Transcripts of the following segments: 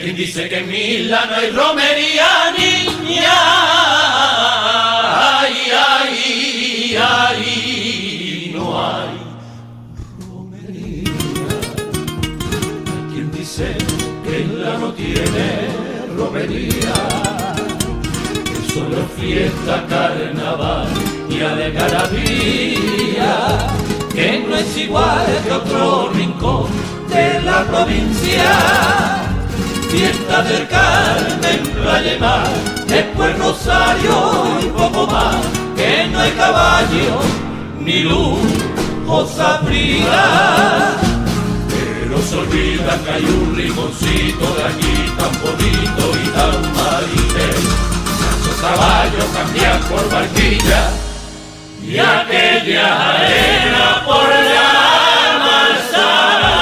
quien dice que en Mila no hay romería, niña. Ay, ay, ay, no hay romería. Hay quien dice que Mila no tiene romería, que solo es fiesta, carnaval y algarabía, que no es igual que otro rincón de la provincia. Fiesta del Carmen, Playa y Mar, después Rosario y poco más, que no hay caballo ni luz o sabrina. Pero se olvida que hay un rinconcito de aquí tan bonito y tan marinero. Esos caballos cambian por barquilla y aquella arena por la manzana.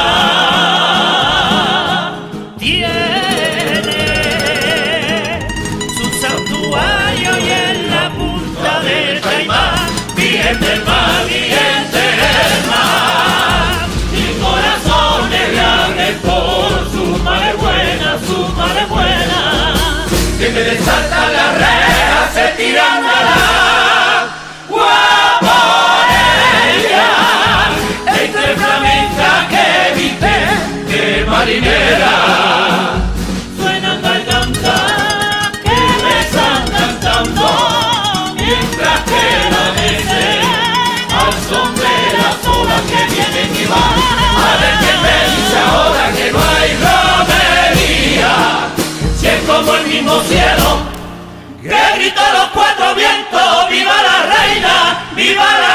Tiene su santuario y en la punta del Caimán, Virgen del mar, Virgen del mar, y corazones grandes por su madre buena, su madre buena. Que me desaltan las rejas, se tiran a la guaporella, entre flamenca que viste, que marinera. Suenan gargantas que me están cantando, mientras que al son de las olas que vienen y van. A ver quién me dice ahora que no hay romería, si es como el mismo cielo que grita los cuatro vientos: ¡viva la reina! ¡Viva la